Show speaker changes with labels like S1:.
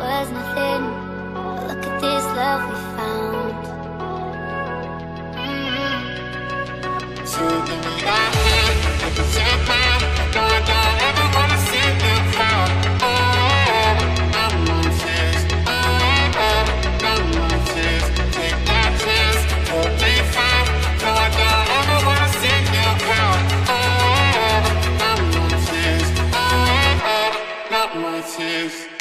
S1: was nothing. But look at this love we found.
S2: So give me that hand, I can take mine. No, I don't ever wanna see you cry. Oh, no more tears. Oh, no more tears. Take that chance, you'll be fine. No, I don't ever wanna see you cry. Oh, no more tears. Oh, no more tears.